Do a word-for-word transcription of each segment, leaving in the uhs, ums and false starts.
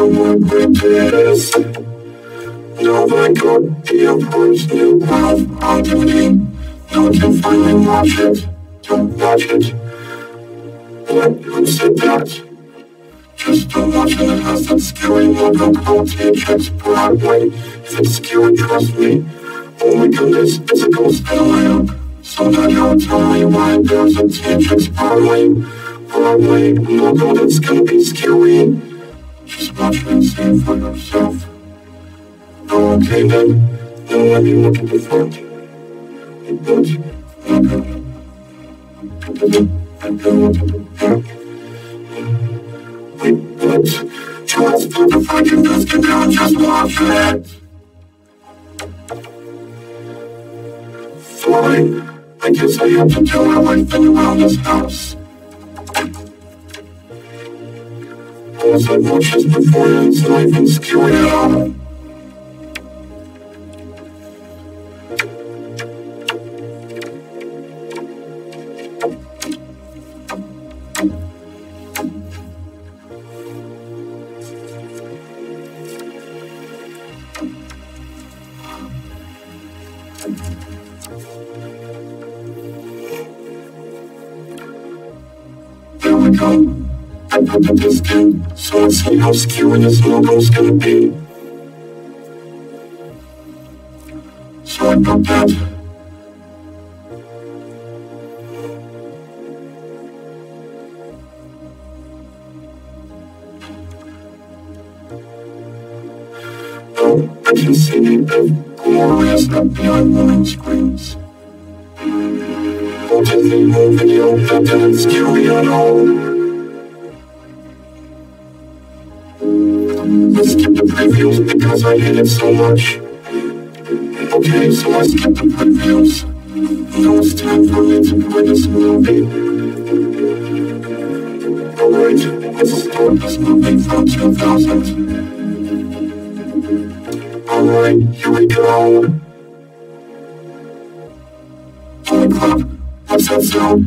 know what it is. Now I got the approach new path activity. Don't you finally watch it? Don't watch it. What? Who said that? Just don't watch it, it has that scary logo called T-H Broadway. If it's scary, trust me. Oh my goodness, it's a ghost lamp. So now you'll tell me why there's a T H Broadway. Broadway logo that's gonna be scary. Just watch it and see it for yourself. Oh, okay then. Then let me look at the front. But, okay. Wait, but, just put the fucking biscuit down, just watch it. Fine. I guess I have to tell how I feel around this house. Plus, I've watched this before and it's not even scary at all. There we go. I put the disc in, so let's see how skewy this logo's gonna be. So I put that. Oh, I can see the glorious F B I warning screens. Watching the whole video that didn't scare me at all. I skipped the previews because I hate it so much. Okay, so I skipped the previews. Now it's time for me to play this movie. Alright, let's start this movie from two thousand. Alright, here we go. Holy crap, what's that sound?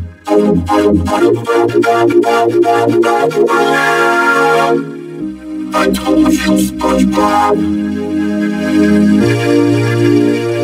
I told you, SpongeBob.